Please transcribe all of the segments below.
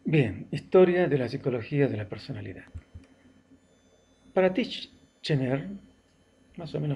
Bien, historia de la psicología de la personalidad. Para Titchener, más o menos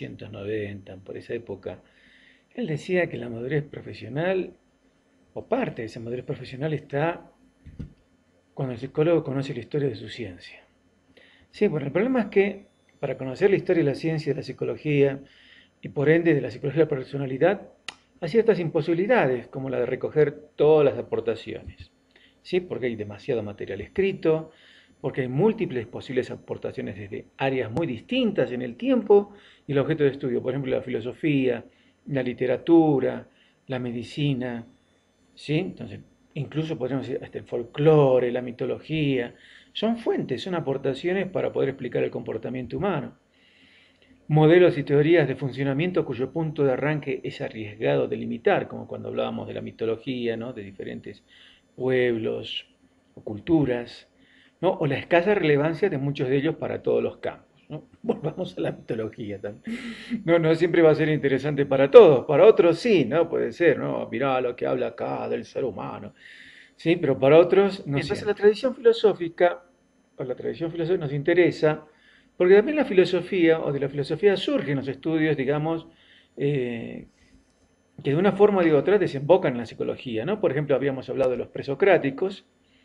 1890, por esa época, él decía que la madurez profesional, o parte de esa madurez profesional, está cuando el psicólogo conoce la historia de su ciencia. Sí, bueno, el problema es que para conocer la historia de la ciencia de la psicología, y por ende de la psicología de la personalidad, hay ciertas imposibilidades, como la de recoger todas las aportaciones. ¿Sí? Porque hay demasiado material escrito, porque hay múltiples posibles aportaciones desde áreas muy distintas en el tiempo y el objeto de estudio, por ejemplo, la filosofía, la literatura, la medicina, ¿sí? Entonces, incluso podríamos decir hasta el folclore, la mitología, son fuentes, son aportaciones para poder explicar el comportamiento humano. Modelos y teorías de funcionamiento cuyo punto de arranque es arriesgado de limitar, como cuando hablábamos de la mitología, ¿no? De diferentes pueblos o culturas, ¿no? O la escasa relevancia de muchos de ellos para todos los campos, ¿no? Volvamos a la mitología también. No, no siempre va a ser interesante para todos, para otros sí, ¿no? Puede ser, ¿no? Mirá lo que habla acá del ser humano, ¿sí? Pero para otros no entonces siempre. La tradición filosófica, o la tradición filosófica nos interesa, porque también la filosofía, o de la filosofía surgen los estudios, digamos, eh, que de una forma u otra desembocan en la psicología, ¿no? Por ejemplo, habíamos hablado de los presocráticos,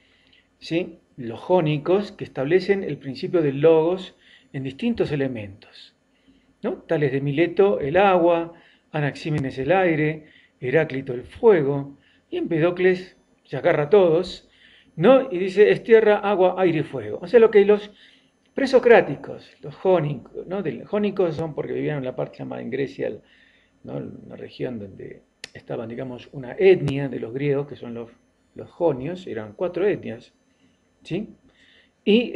¿sí? Los jónicos, que establecen el principio del logos en distintos elementos, ¿no? Tales de Mileto, el agua, Anaxímenes, el aire, Heráclito, el fuego, y Empedocles se agarra a todos, ¿no? Y dice, es tierra, agua, aire y fuego. O sea, lo que los presocráticos, los jónicos, ¿no? Jónicos son porque vivían en la parte llamada en Grecia, ¿no? Una región donde estaban, digamos, una etnia de los griegos, que son los jonios, eran cuatro etnias, ¿sí? Y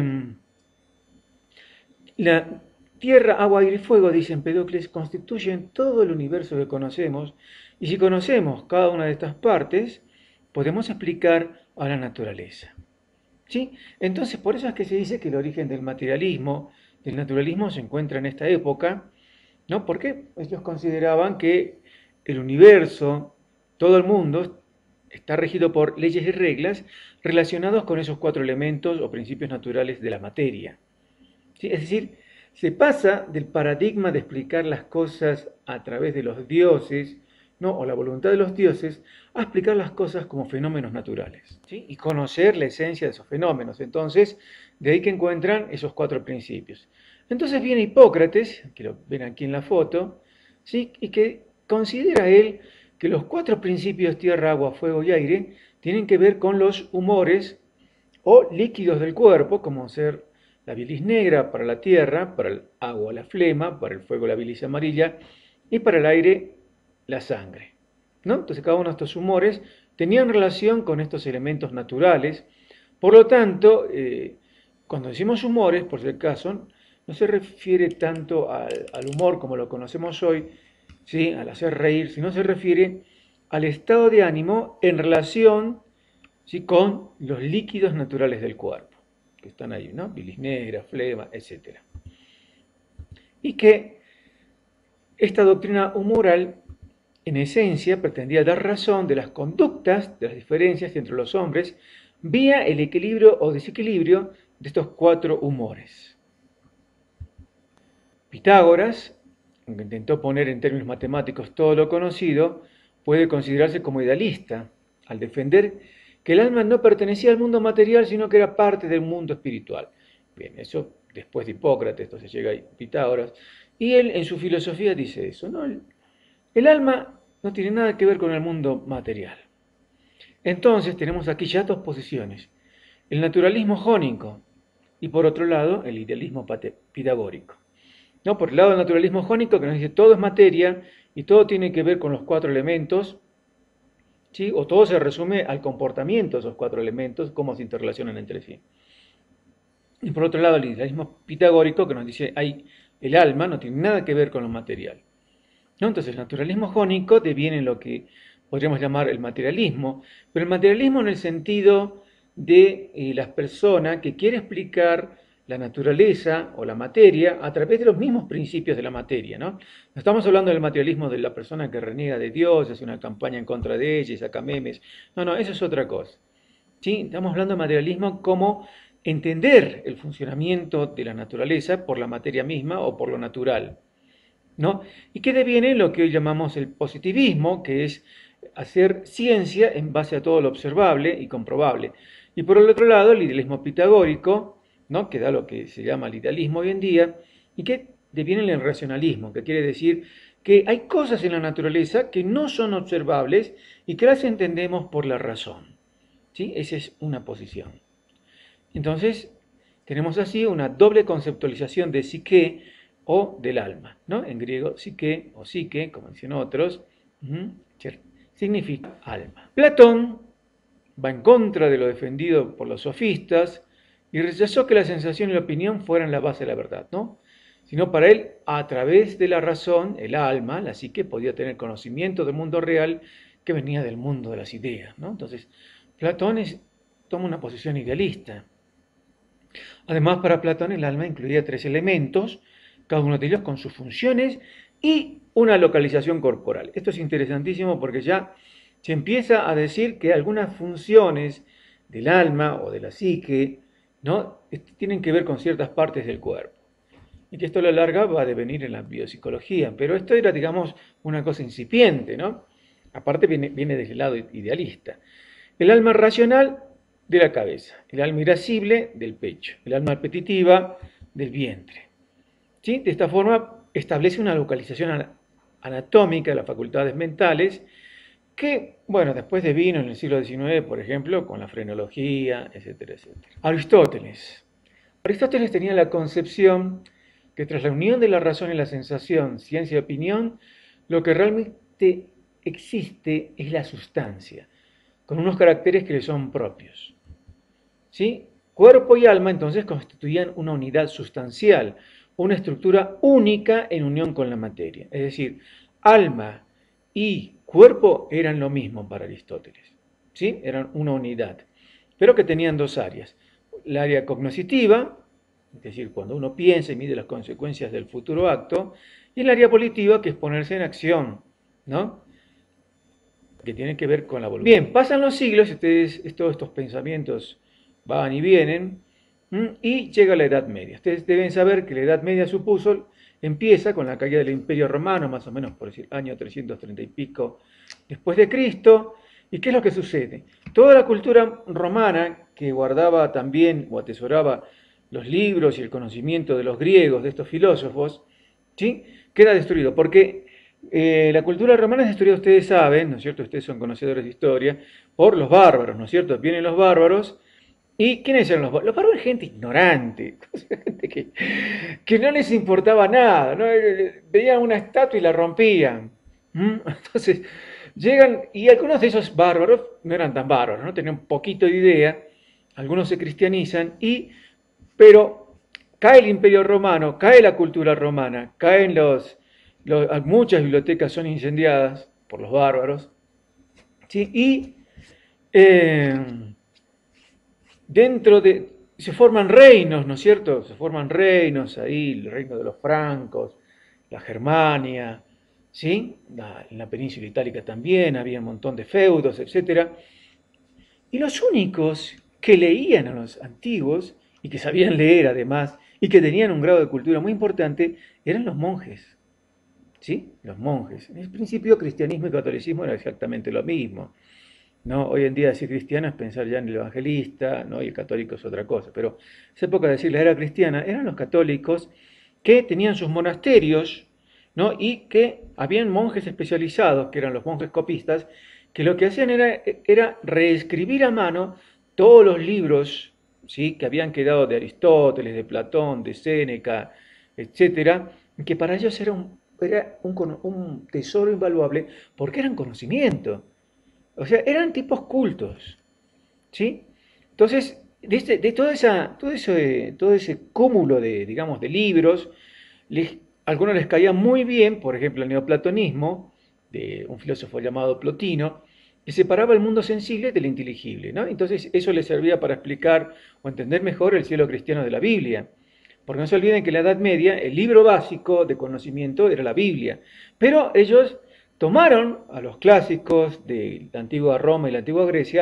la tierra, agua, aire y fuego, dice Empedocles, constituyen todo el universo que conocemos, y si conocemos cada una de estas partes, podemos explicar a la naturaleza. ¿Sí? Entonces, por eso es que se dice que el origen del naturalismo se encuentra en esta época, ¿no? Porque ellos consideraban que el universo, todo el mundo, está regido por leyes y reglas relacionados con esos cuatro elementos o principios naturales de la materia. ¿Sí? Es decir, se pasa del paradigma de explicar las cosas a través de los dioses, ¿no? O la voluntad de los dioses, a explicar las cosas como fenómenos naturales, ¿sí? Y conocer la esencia de esos fenómenos. Entonces, de ahí que encuentran esos cuatro principios. Entonces viene Hipócrates, que lo ven aquí en la foto, ¿sí? Y que considera él que los cuatro principios tierra, agua, fuego y aire tienen que ver con los humores o líquidos del cuerpo, como ser la bilis negra para la tierra, para el agua la flema, para el fuego la bilis amarilla y para el aire la sangre, ¿no? Entonces cada uno de estos humores tenían relación con estos elementos naturales. Por lo tanto, cuando decimos humores, por si acaso, no se refiere tanto al humor como lo conocemos hoy, ¿sí? Al hacer reír, sino se refiere al estado de ánimo en relación, ¿sí? Con los líquidos naturales del cuerpo, que están ahí, ¿no? Bilis negra, flema, etc. Y que esta doctrina humoral, en esencia, pretendía dar razón de las conductas, de las diferencias entre los hombres, vía el equilibrio o desequilibrio de estos cuatro humores. Pitágoras, aunque intentó poner en términos matemáticos todo lo conocido, puede considerarse como idealista, al defender que el alma no pertenecía al mundo material, sino que era parte del mundo espiritual. Bien, eso después de Hipócrates, entonces llega Pitágoras, y él en su filosofía dice eso, ¿no? El alma no tiene nada que ver con el mundo material. Entonces tenemos aquí ya dos posiciones, el naturalismo jónico y por otro lado el idealismo pitagórico. ¿No? Por el lado del naturalismo jónico que nos dice todo es materia y todo tiene que ver con los cuatro elementos, ¿sí? O todo se resume al comportamiento de esos cuatro elementos, cómo se interrelacionan entre sí. Y por otro lado el idealismo pitagórico que nos dice el alma no tiene nada que ver con lo material. ¿No? Entonces el naturalismo jónico deviene en lo que podríamos llamar el materialismo, pero el materialismo en el sentido de la persona que quiere explicar la naturaleza o la materia a través de los mismos principios de la materia, ¿no? No estamos hablando del materialismo de la persona que reniega de Dios, hace una campaña en contra de ella y saca memes. No, no, eso es otra cosa. ¿sí? Estamos hablando de materialismo como entender el funcionamiento de la naturaleza por la materia misma o por lo natural, ¿no? Y que deviene lo que hoy llamamos el positivismo, que es hacer ciencia en base a todo lo observable y comprobable. Y por el otro lado, el idealismo pitagórico, ¿no? Que da lo que se llama el idealismo hoy en día, y que deviene el racionalismo, que quiere decir que hay cosas en la naturaleza que no son observables y que las entendemos por la razón. ¿Sí? Esa es una posición. Entonces, tenemos así una doble conceptualización de psique o del alma, ¿no? En griego, psique o psique, como dicen otros, significa alma. Platón va en contra de lo defendido por los sofistas y rechazó que la sensación y la opinión fueran la base de la verdad, ¿no? Sino para él, a través de la razón, el alma, la psique, podía tener conocimiento del mundo real que venía del mundo de las ideas, ¿no? Entonces, Platón toma una posición idealista. Además, para Platón el alma incluía tres elementos, cada uno de ellos con sus funciones y una localización corporal. Esto es interesantísimo porque ya se empieza a decir que algunas funciones del alma o de la psique, ¿no? Tienen que ver con ciertas partes del cuerpo. Y que esto a la larga va a devenir en la biopsicología. Pero esto era, digamos, una cosa incipiente, ¿no? Aparte viene desde el lado idealista. El alma racional de la cabeza, el alma irascible del pecho, el alma apetitiva del vientre. ¿Sí? De esta forma establece una localización anatómica de las facultades mentales que, bueno, después devino en el siglo XIX, por ejemplo, con la frenología, etcétera, etcétera. Aristóteles tenía la concepción que tras la unión de la razón y la sensación, ciencia y opinión, lo que realmente existe es la sustancia, con unos caracteres que le son propios. ¿Sí? Cuerpo y alma entonces constituían una unidad sustancial, una estructura única en unión con la materia. Es decir, alma y cuerpo eran lo mismo para Aristóteles. ¿Sí? Eran una unidad, pero que tenían dos áreas. El área cognoscitiva, es decir, cuando uno piensa y mide las consecuencias del futuro acto, y el área volitiva, que es ponerse en acción, ¿no? Que tiene que ver con la voluntad. Bien, pasan los siglos, todos estos pensamientos van y vienen, y llega la Edad Media. Ustedes deben saber que la Edad Media empieza con la caída del Imperio Romano, más o menos por decir año 330 y pico después de Cristo. ¿Y qué es lo que sucede? Toda la cultura romana que guardaba también o atesoraba los libros y el conocimiento de los griegos, de estos filósofos, ¿sí? Queda destruido, porque la cultura romana es destruida, ustedes saben, ¿no es cierto? Ustedes son conocedores de historia, por los bárbaros, ¿no es cierto? Vienen los bárbaros. ¿Y quiénes eran los bárbaros? Los bárbaros eran gente ignorante, gente que no les importaba nada, ¿no? Veían una estatua y la rompían. Entonces, llegan, y algunos de esos bárbaros no eran tan bárbaros, ¿no? Tenían un poquito de idea, algunos se cristianizan, pero cae el Imperio Romano, cae la cultura romana, caen muchas bibliotecas son incendiadas por los bárbaros, ¿sí? Y se forman reinos, ¿no es cierto? Se forman reinos ahí, el reino de los francos, la Germania, ¿sí? En la península itálica también había un montón de feudos, etc. Y los únicos que leían a los antiguos, y que sabían leer además, y que tenían un grado de cultura muy importante, eran los monjes. ¿Sí? Los monjes. En el principio, cristianismo y catolicismo era exactamente lo mismo. ¿No? Hoy en día decir cristiano es pensar ya en el evangelista, ¿no? Y el católico es otra cosa. Pero en esa época de decir la era cristiana, eran los católicos que tenían sus monasterios, ¿no? Y que habían monjes especializados, que eran los monjes copistas, que lo que hacían era reescribir a mano todos los libros, ¿sí? Que habían quedado de Aristóteles, de Platón, de Séneca, etcétera, que para ellos era un tesoro invaluable porque eran conocimiento. O sea, eran tipos cultos, ¿sí? Entonces, de todo ese cúmulo de, digamos, de libros, algunos les caía muy bien, por ejemplo, el neoplatonismo, de un filósofo llamado Plotino, que separaba el mundo sensible del inteligible, ¿no? Entonces, eso les servía para explicar o entender mejor el cielo cristiano de la Biblia. Porque no se olviden que en la Edad Media el libro básico de conocimiento era la Biblia. Pero ellos tomaron a los clásicos de la antigua Roma y la antigua Grecia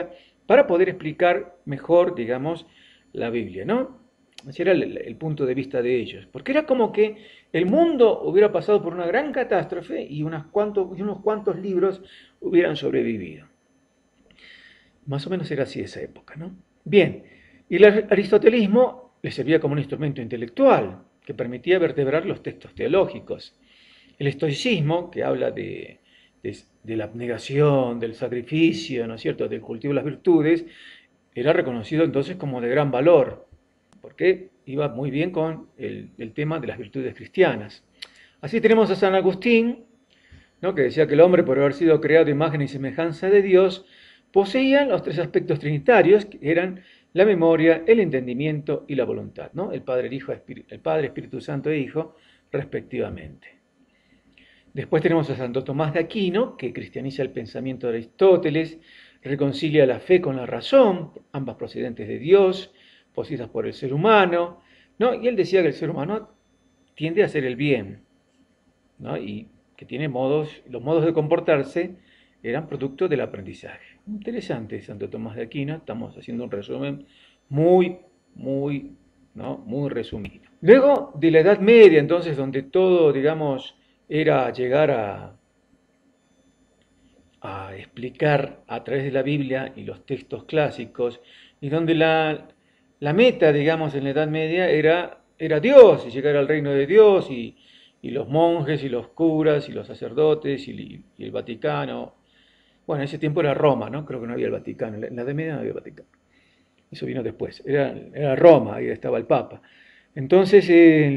para poder explicar mejor, digamos, la Biblia, ¿no? Ese era el punto de vista de ellos, porque era como que el mundo hubiera pasado por una gran catástrofe y unos cuantos libros hubieran sobrevivido. Más o menos era así esa época, ¿no? Bien, y el aristotelismo le servía como un instrumento intelectual que permitía vertebrar los textos teológicos. El estoicismo, que habla de la abnegación, del sacrificio, ¿no es cierto?, del cultivo de las virtudes, era reconocido entonces como de gran valor, porque iba muy bien con el tema de las virtudes cristianas. Así tenemos a San Agustín, ¿no?, que decía que el hombre, por haber sido creado a imagen y semejanza de Dios, poseía los tres aspectos trinitarios, que eran la memoria, el entendimiento y la voluntad, ¿no? El Padre, el Padre, Espíritu Santo e Hijo, respectivamente. Después tenemos a Santo Tomás de Aquino, que cristianiza el pensamiento de Aristóteles, reconcilia la fe con la razón, ambas procedentes de Dios, poseídas por el ser humano, ¿no? Y él decía que el ser humano tiende a hacer el bien, ¿no? Y que tiene los modos de comportarse eran producto del aprendizaje. Interesante, Santo Tomás de Aquino, estamos haciendo un resumen muy, ¿no?, muy resumido. Luego de la Edad Media, entonces, donde todo, digamos, era llegar a explicar a través de la Biblia y los textos clásicos, y donde la meta, digamos, en la Edad Media era Dios, y llegar al reino de Dios, y los monjes, y los curas, y los sacerdotes, y el Vaticano. Bueno, en ese tiempo era Roma, ¿no? Creo que no había el Vaticano, en la Edad Media no había el Vaticano. Eso vino después, era Roma, ahí estaba el Papa. Entonces,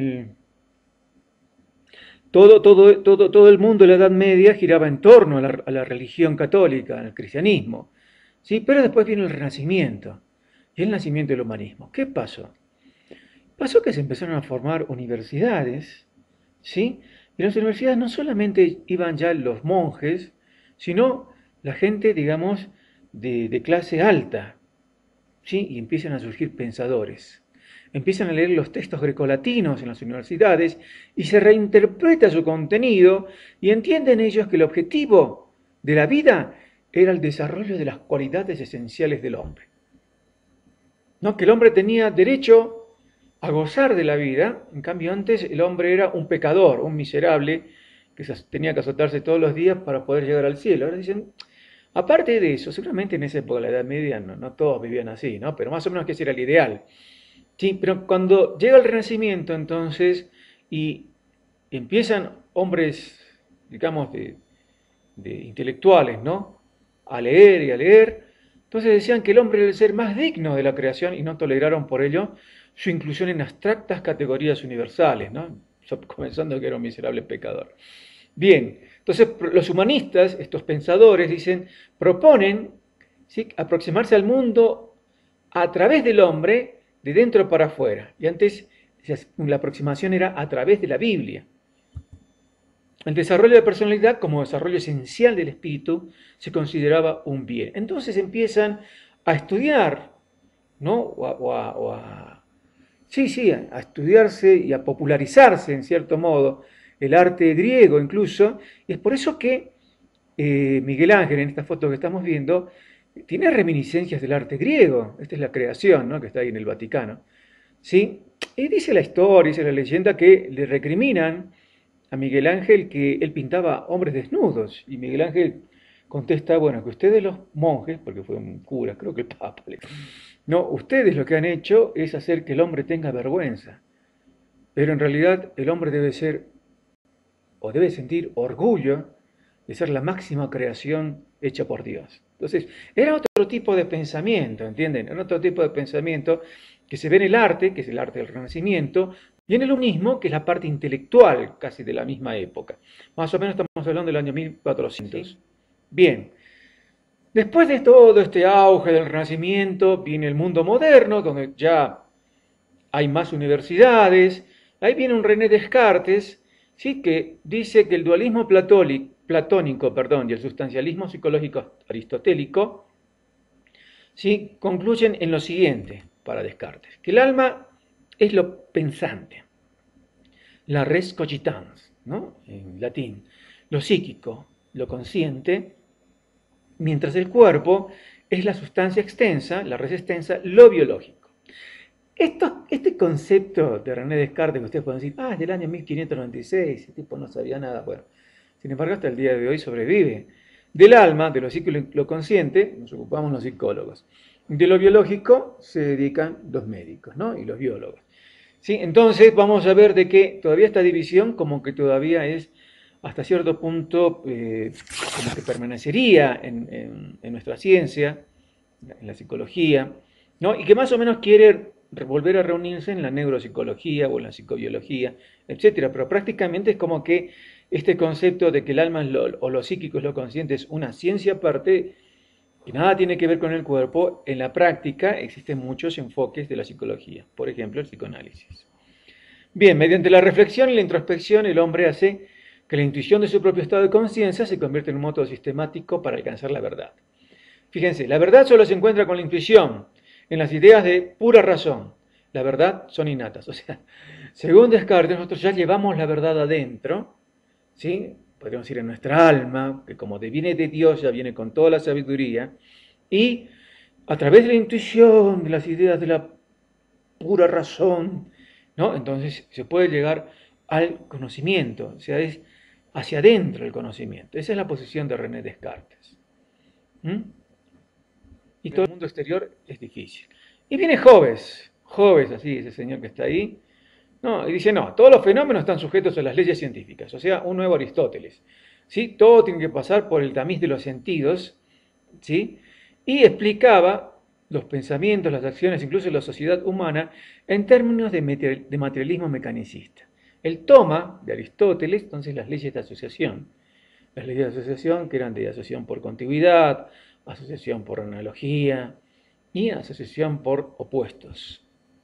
todo el mundo de la Edad Media giraba en torno a la religión católica, al cristianismo, ¿sí? Pero después vino el Renacimiento y el nacimiento del humanismo. ¿Qué pasó? Pasó que se empezaron a formar universidades, ¿sí? Y en las universidades no solamente iban ya los monjes, sino la gente, digamos, de clase alta, ¿sí? Y empiezan a surgir pensadores. Empiezan a leer los textos grecolatinos en las universidades y se reinterpreta su contenido y entienden ellos que el objetivo de la vida era el desarrollo de las cualidades esenciales del hombre. ¿No? Que el hombre tenía derecho a gozar de la vida, en cambio antes el hombre era un pecador, un miserable, que tenía que azotarse todos los días para poder llegar al cielo. Ahora dicen, aparte de eso, seguramente en esa época de la Edad Media no todos vivían así, ¿no? Pero más o menos que ese era el ideal. Sí, pero cuando llega el Renacimiento, entonces, y empiezan hombres, digamos, de intelectuales, ¿no?, a leer y a leer, entonces decían que el hombre era el ser más digno de la creación y no toleraron por ello su inclusión en abstractas categorías universales, ¿no? Comenzando que era un miserable pecador. Bien, entonces los humanistas, estos pensadores, proponen, ¿sí?, aproximarse al mundo a través del hombre, de dentro para afuera. Y antes la aproximación era a través de la Biblia. El desarrollo de personalidad como desarrollo esencial del espíritu se consideraba un bien. Entonces empiezan a estudiar, ¿no? A estudiarse y a popularizarse en cierto modo el arte griego incluso, y es por eso que Miguel Ángel, en esta foto que estamos viendo, tiene reminiscencias del arte griego. Esta es la creación, ¿no?, que está ahí en el Vaticano, ¿sí? Y dice la historia, dice la leyenda, que le recriminan a Miguel Ángel que él pintaba hombres desnudos. Y Miguel Ángel contesta, bueno, que ustedes los monjes, porque fue un cura, creo que el Papa, no, ustedes lo que han hecho es hacer que el hombre tenga vergüenza. Pero en realidad el hombre debe ser, o debe sentir orgullo de ser la máxima creación hecha por Dios. Entonces, era otro tipo de pensamiento, ¿entienden? Era otro tipo de pensamiento que se ve en el arte, que es el arte del Renacimiento, y en el humanismo, que es la parte intelectual casi de la misma época. Más o menos estamos hablando del año 1400. ¿Sí? Bien, después de todo este auge del Renacimiento, viene el mundo moderno, donde ya hay más universidades. Ahí viene un René Descartes, ¿sí?, que dice que el dualismo platónico, y el sustancialismo psicológico aristotélico, ¿sí?, concluyen en lo siguiente para Descartes, que el alma es lo pensante, la res cogitans, ¿no?, en latín, lo psíquico, lo consciente, mientras el cuerpo es la sustancia extensa, la res extensa, lo biológico. Este concepto de René Descartes, que ustedes pueden decir, es del año 1596, ese tipo no sabía nada, bueno, sin embargo hasta el día de hoy sobrevive. Del alma, de lo psíquico y lo consciente, nos ocupamos los psicólogos. De lo biológico se dedican los médicos, ¿no? Y los biólogos. ¿Sí? Entonces vamos a ver de que todavía esta división como que todavía es hasta cierto punto como que permanecería en nuestra ciencia, en la psicología, ¿no? Y que más o menos quiere volver a reunirse en la neuropsicología o en la psicobiología, etcétera. Pero prácticamente es como que este concepto de que el alma o lo psíquico es lo consciente es una ciencia aparte que nada tiene que ver con el cuerpo. En la práctica existen muchos enfoques de la psicología, por ejemplo el psicoanálisis. Bien, mediante la reflexión y la introspección el hombre hace que la intuición de su propio estado de conciencia se convierta en un método sistemático para alcanzar la verdad. Fíjense, la verdad solo se encuentra con la intuición, en las ideas de pura razón. La verdad son innatas. O sea, según Descartes, nosotros ya llevamos la verdad adentro, ¿sí? Podríamos decir en nuestra alma, que como viene de Dios, ya viene con toda la sabiduría, y a través de la intuición, de las ideas de la pura razón, ¿no? Entonces se puede llegar al conocimiento, o sea, es hacia adentro el conocimiento. Esa es la posición de René Descartes. ¿Mm? Y todo el mundo exterior es difícil. Y viene Hobbes, así, ese señor que está ahí, no, y dice, no, todos los fenómenos están sujetos a las leyes científicas, o sea, un nuevo Aristóteles. ¿Sí? Todo tiene que pasar por el tamiz de los sentidos, ¿sí? Y explicaba los pensamientos, las acciones, incluso la sociedad humana, en términos de materialismo mecanicista. Él toma de Aristóteles, entonces, las leyes de asociación. Las leyes de asociación que eran de asociación por contigüidad, asociación por analogía y asociación por opuestos.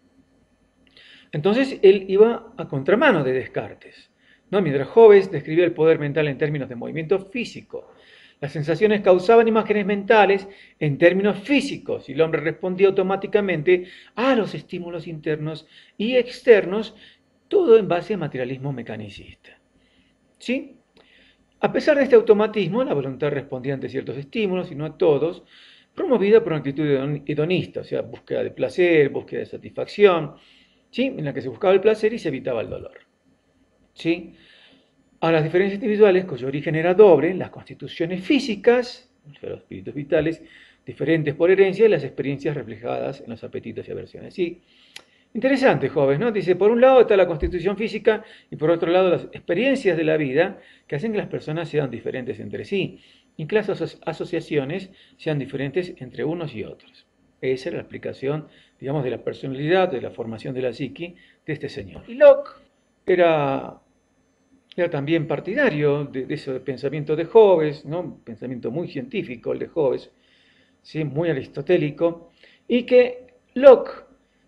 Entonces él iba a contramano de Descartes, ¿no? Mientras Hobbes describía el poder mental en términos de movimiento físico, las sensaciones causaban imágenes mentales en términos físicos y el hombre respondía automáticamente a los estímulos internos y externos, todo en base a materialismo mecanicista. ¿Sí? A pesar de este automatismo, la voluntad respondía ante ciertos estímulos y no a todos, promovida por una actitud hedonista, o sea, búsqueda de placer, búsqueda de satisfacción, ¿sí? En la que se buscaba el placer y se evitaba el dolor. ¿Sí? A las diferencias individuales, cuyo origen era doble, las constituciones físicas, los espíritus vitales, diferentes por herencia, y las experiencias reflejadas en los apetitos y aversiones. Sí, interesante, jóvenes, ¿no? Dice, por un lado está la constitución física y por otro lado las experiencias de la vida que hacen que las personas sean diferentes entre sí y que las asociaciones sean diferentes entre unos y otros. Esa era la explicación, digamos, de la personalidad, de la formación de la psique de este señor. Y Locke era también partidario de ese pensamiento de Hobbes, ¿no? Un pensamiento muy científico el de Hobbes, ¿sí? Muy aristotélico, y que Locke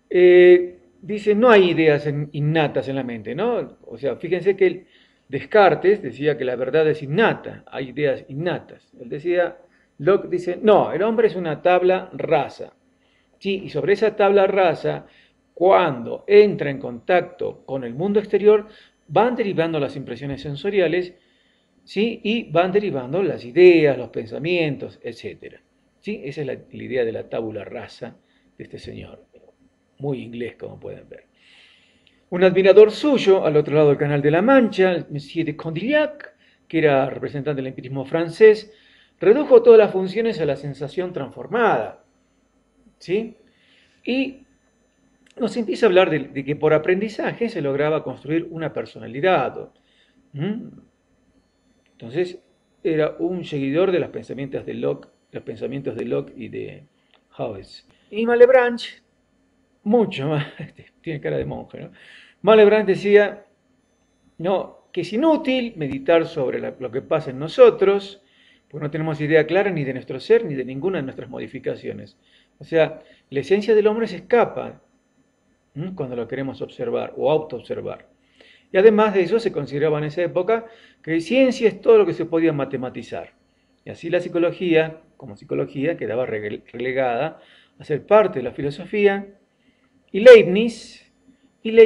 dice, no hay ideas innatas en la mente, ¿no? O sea, fíjense que Descartes decía que la verdad es innata, hay ideas innatas. Él decía, Locke dice, no, el hombre es una tabla rasa. ¿Sí? Y sobre esa tabla rasa, cuando entra en contacto con el mundo exterior, van derivando las impresiones sensoriales, ¿sí? Y van derivando las ideas, los pensamientos, etc. ¿Sí? Esa es la idea de la tabula rasa de este señor. Muy inglés, como pueden ver. Un admirador suyo, al otro lado del Canal de la Mancha, el Monsieur de Condillac, que era representante del empirismo francés, redujo todas las funciones a la sensación transformada. ¿Sí? Y nos empieza a hablar de que por aprendizaje se lograba construir una personalidad. ¿Mm? Entonces, era un seguidor de los pensamientos de Locke y de Hobbes. Y Malebranche, mucho más, tiene cara de monje, ¿no? Malebranche decía, no, que es inútil meditar sobre lo que pasa en nosotros, porque no tenemos idea clara ni de nuestro ser ni de ninguna de nuestras modificaciones. O sea, la esencia del hombre se escapa cuando lo queremos observar o autoobservar. Y además de eso se consideraba en esa época que ciencia es todo lo que se podía matematizar. Y así la psicología, como psicología, quedaba relegada a ser parte de la filosofía. Y Leibniz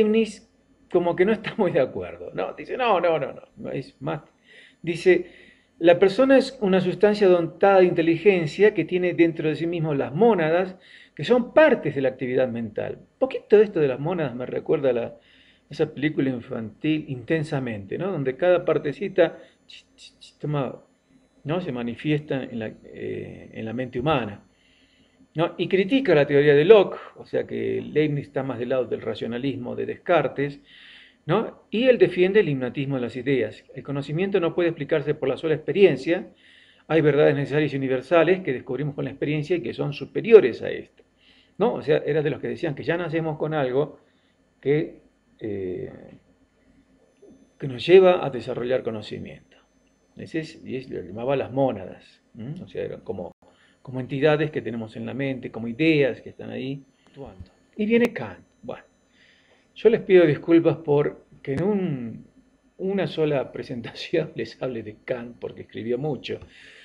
como que no está muy de acuerdo. No, dice, no, es más. Dice, La persona es una sustancia dotada de inteligencia que tiene dentro de sí mismo las mónadas, que son partes de la actividad mental. Un poquito de esto de las mónadas me recuerda a esa película infantil Intensamente, ¿no? Donde cada partecita toma, ¿no? Se manifiesta en la mente humana, ¿no? Y critica la teoría de Locke, o sea que Leibniz está más del lado del racionalismo de Descartes, ¿no? Y él defiende el hipnotismo de las ideas. El conocimiento no puede explicarse por la sola experiencia. Hay verdades necesarias y universales que descubrimos con la experiencia y que son superiores a esto, ¿no? O sea, era de los que decían que ya nacemos con algo que, eh, que nos lleva a desarrollar conocimiento. Y lo llamaba las mónadas, ¿m? O sea, eran como entidades que tenemos en la mente, como ideas que están ahí actuando. Y viene Kant. Bueno, yo les pido disculpas por que en una sola presentación les hable de Kant, porque escribió mucho,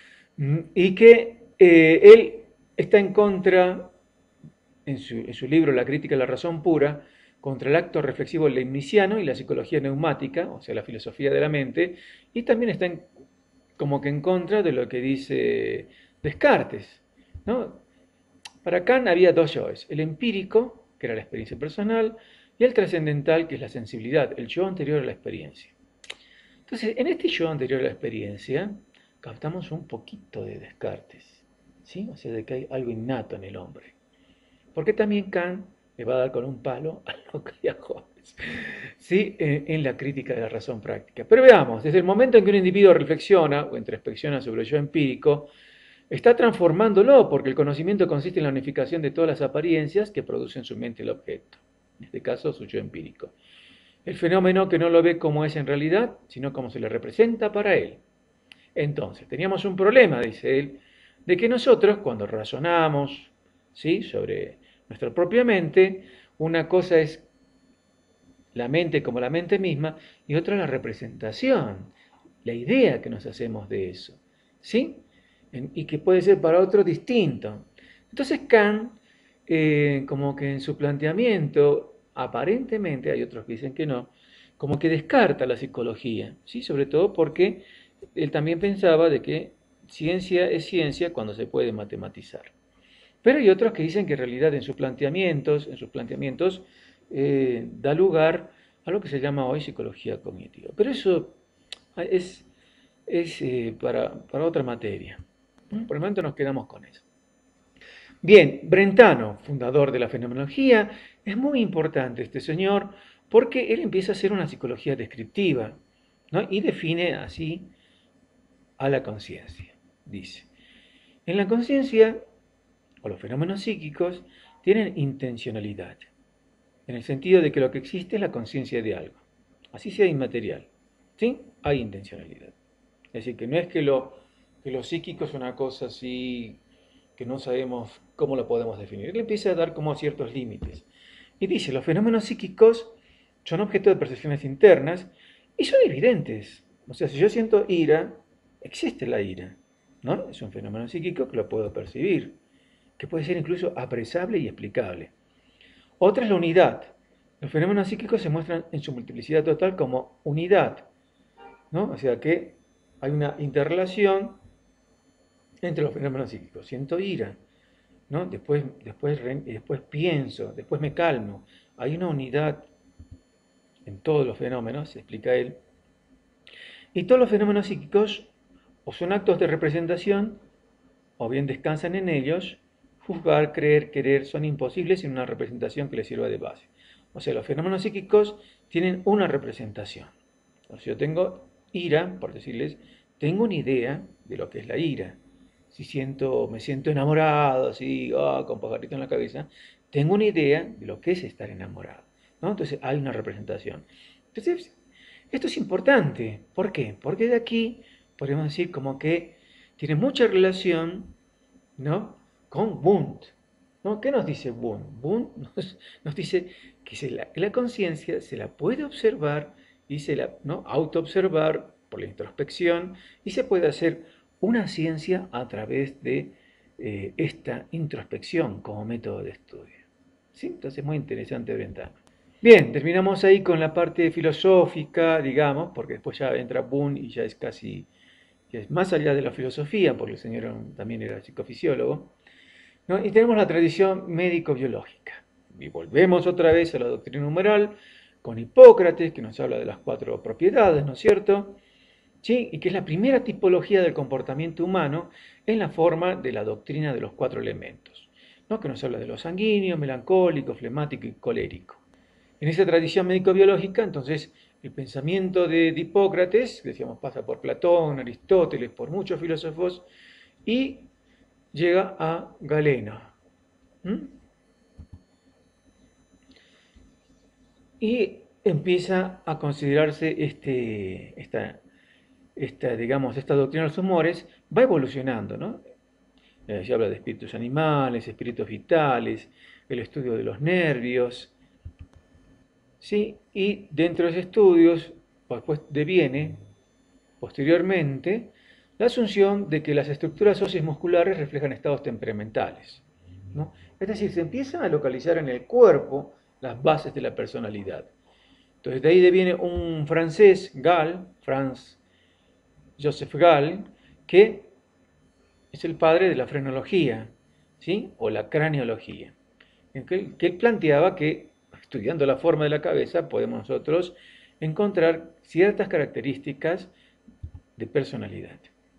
y que él está en contra, en su libro La crítica de la razón pura, contra el acto reflexivo leibniziano y la psicología neumática, o sea, la filosofía de la mente, y también está como que en contra de lo que dice Descartes, ¿no? Para Kant había dos yoes, el empírico, que era la experiencia personal, y el trascendental, que es la sensibilidad, el yo anterior a la experiencia. Entonces, en este yo anterior a la experiencia, captamos un poquito de Descartes, ¿sí? O sea, de que hay algo innato en el hombre. Porque también Kant le va a dar con un palo a lo que a Hobbes, ¿sí? En la crítica de la razón práctica. Pero veamos, desde el momento en que un individuo reflexiona o introspecciona sobre el yo empírico, está transformándolo, porque el conocimiento consiste en la unificación de todas las apariencias que produce en su mente el objeto, en este caso su yo empírico. El fenómeno que no lo ve como es en realidad, sino como se le representa para él. Entonces, teníamos un problema, dice él, de que nosotros, cuando razonamos, ¿sí?, sobre nuestra propia mente, una cosa es la mente como la mente misma y otra la representación, la idea que nos hacemos de eso, ¿sí? Y que puede ser para otro distinto. Entonces Kant, como que en su planteamiento, aparentemente, hay otros que dicen que no, como que descarta la psicología, ¿sí? Sobre todo porque él también pensaba de que ciencia es ciencia cuando se puede matematizar. Pero hay otros que dicen que en realidad en sus planteamientos da lugar a lo que se llama hoy psicología cognitiva. Pero eso es para otra materia. Por el momento nos quedamos con eso. Bien, Brentano, fundador de la fenomenología, es muy importante este señor porque él empieza a hacer una psicología descriptiva, ¿no? Y define así a la conciencia. Dice, en la conciencia o los fenómenos psíquicos tienen intencionalidad, en el sentido de que lo que existe es la conciencia de algo, así sea inmaterial, ¿sí? Hay intencionalidad. Es decir, que no es que lo psíquico es una cosa así que no sabemos cómo lo podemos definir. Él empieza a dar como ciertos límites. Y dice, los fenómenos psíquicos son objeto de percepciones internas y son evidentes. O sea, si yo siento ira, existe la ira, ¿no? Es un fenómeno psíquico que lo puedo percibir, que puede ser incluso apresable y explicable. Otra es la unidad. Los fenómenos psíquicos se muestran en su multiplicidad total como unidad, ¿no? O sea que hay una interrelación entre los fenómenos psíquicos. Siento ira, ¿no? Después pienso, después me calmo. Hay una unidad en todos los fenómenos, explica él. Y todos los fenómenos psíquicos o son actos de representación o bien descansan en ellos. Juzgar, creer, querer son imposibles sin una representación que les sirva de base. O sea, los fenómenos psíquicos tienen una representación. O sea, yo tengo ira, por decirles, tengo una idea de lo que es la ira. Si me siento enamorado, así, con pajarito en la cabeza, tengo una idea de lo que es estar enamorado, ¿no? Entonces hay una representación. Entonces, esto es importante. ¿Por qué? Porque de aquí podemos decir como que tiene mucha relación, ¿no?, con Wundt, ¿no? ¿Qué nos dice Wundt? Wundt nos dice que la conciencia se la puede observar y ¿no?, autoobservar por la introspección y se puede hacer una ciencia a través de esta introspección como método de estudio. ¿Sí? Entonces, muy interesante Brentano. Bien, terminamos ahí con la parte filosófica, digamos, porque después ya entra Wundt y ya es casi que es más allá de la filosofía, porque el señor también era psicofisiólogo, ¿no? Y tenemos la tradición médico-biológica. Y volvemos otra vez a la doctrina humoral, con Hipócrates, que nos habla de las 4 propiedades, ¿no es cierto? ¿Sí? Y que es la primera tipología del comportamiento humano en la forma de la doctrina de los 4 elementos, ¿no? Que nos habla de lo sanguíneo, melancólico, flemático y colérico. En esa tradición médico-biológica, entonces, el pensamiento de Hipócrates, decíamos, pasa por Platón, Aristóteles, por muchos filósofos, y llega a Galeno. ¿Mm? Y empieza a considerarse digamos, esta doctrina de los humores, va evolucionando, ¿no? Se habla de espíritus animales, espíritus vitales, el estudio de los nervios, ¿sí? Y dentro de esos estudios, pues deviene, posteriormente, la asunción de que las estructuras óseas musculares reflejan estados temperamentales, ¿no? Es decir, se empiezan a localizar en el cuerpo las bases de la personalidad. Entonces, de ahí deviene un francés, Gall, Franz Joseph Gall, que es el padre de la frenología, ¿sí? O la craneología, que él planteaba que estudiando la forma de la cabeza podemos nosotros encontrar ciertas características de personalidad.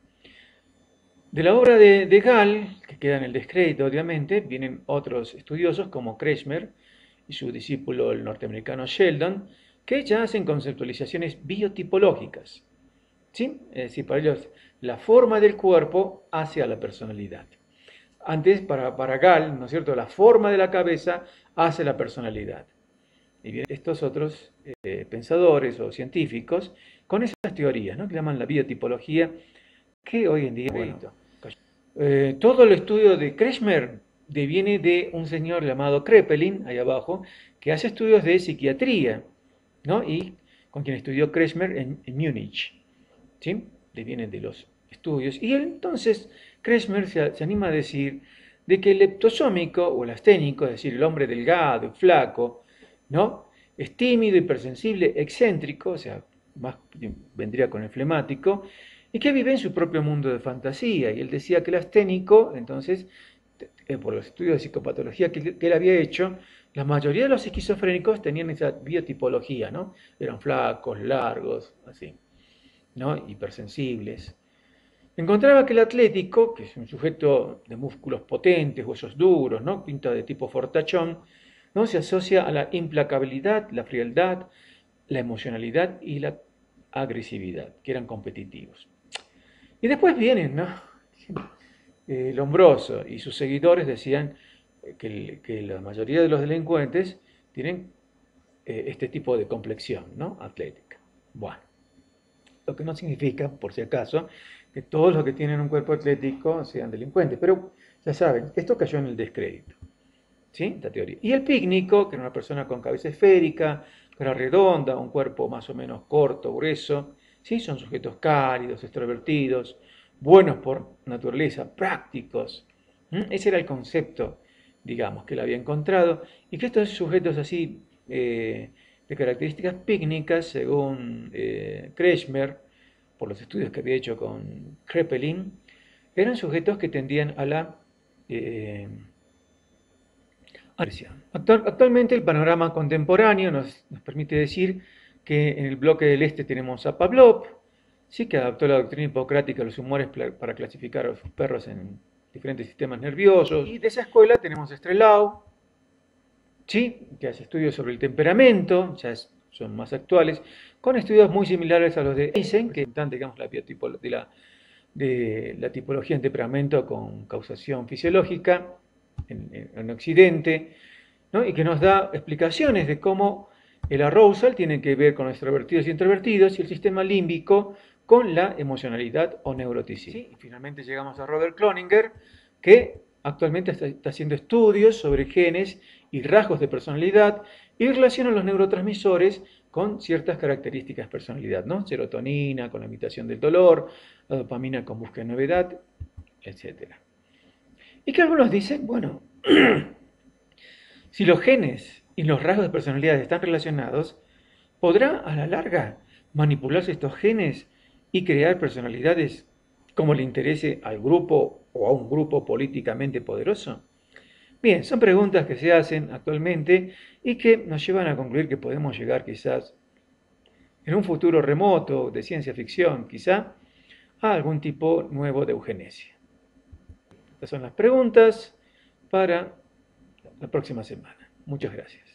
De la obra de Gall, que queda en el descrédito obviamente, vienen otros estudiosos como Kretschmer y su discípulo el norteamericano Sheldon, que ya hacen conceptualizaciones biotipológicas, ¿sí? Es decir, para ellos la forma del cuerpo hace a la personalidad. Antes, para Gall, ¿no es cierto?, la forma de la cabeza hace la personalidad. Y vienen estos otros pensadores o científicos con esas teorías, ¿no?, que llaman la biotipología, que hoy en día, bueno, todo el estudio de Kretschmer deviene de un señor llamado Kraepelin, ahí abajo, que hace estudios de psiquiatría, ¿no? Y con quien estudió Kretschmer en Múnich, ¿sí? Devienen de los estudios. Y entonces Kretschmer se anima a decir de que el leptosómico o el asténico, es decir, el hombre delgado y flaco, ¿no? Es tímido, hipersensible, excéntrico, o sea, más vendría con el flemático, y que vive en su propio mundo de fantasía. Y él decía que el asténico, entonces, por los estudios de psicopatología que él había hecho, la mayoría de los esquizofrénicos tenían esa biotipología, ¿no? Eran flacos, largos, así, ¿no? Hipersensibles. Encontraba que el atlético, que es un sujeto de músculos potentes, huesos duros, ¿no? Pinta de tipo fortachón, ¿no? Se asocia a la implacabilidad, la frialdad, la emocionalidad y la agresividad, que eran competitivos. Y después vienen, ¿no? Lombroso y sus seguidores decían que la mayoría de los delincuentes tienen este tipo de complexión, ¿no? Atlética. Bueno, lo que no significa, por si acaso, que todos los que tienen un cuerpo atlético sean delincuentes. Pero ya saben, esto cayó en el descrédito, ¿sí? Esta teoría. Y el pícnico, que era una persona con cabeza esférica, cara redonda, un cuerpo más o menos corto, grueso, ¿sí? Son sujetos cálidos, extrovertidos, buenos por naturaleza, prácticos. Ese era el concepto, digamos, que él había encontrado. Y que estos sujetos así, de características pícnicas, según Kretschmer, por los estudios que había hecho con Kraepelin, eran sujetos que tendían a la agresión. Actualmente el panorama contemporáneo nos permite decir que en el bloque del este tenemos a Pavlov, sí, que adaptó la doctrina hipocrática de los humores para clasificar a los perros en diferentes sistemas nerviosos. Y de esa escuela tenemos a Strelau, ¿sí?, que hace estudios sobre el temperamento, son más actuales, con estudios muy similares a los de Eisen, que están, digamos, de la tipología en temperamento con causación fisiológica en Occidente, ¿no?, y que nos da explicaciones de cómo el arousal tiene que ver con extrovertidos y introvertidos y el sistema límbico con la emocionalidad o neuroticismo. ¿Sí? Y finalmente llegamos a Robert Cloninger, que actualmente está haciendo estudios sobre genes y rasgos de personalidad y relaciona los neurotransmisores con ciertas características de personalidad, ¿no? Serotonina con la imitación del dolor, la dopamina con búsqueda de novedad, etc. Y que algunos dicen, bueno, si los genes y los rasgos de personalidad están relacionados, ¿podrá a la larga manipularse estos genes y crear personalidades como le interese al grupo o a un grupo políticamente poderoso? Bien, son preguntas que se hacen actualmente y que nos llevan a concluir que podemos llegar quizás en un futuro remoto, de ciencia ficción quizá, a algún tipo nuevo de eugenesia. Estas son las preguntas para la próxima semana. Muchas gracias.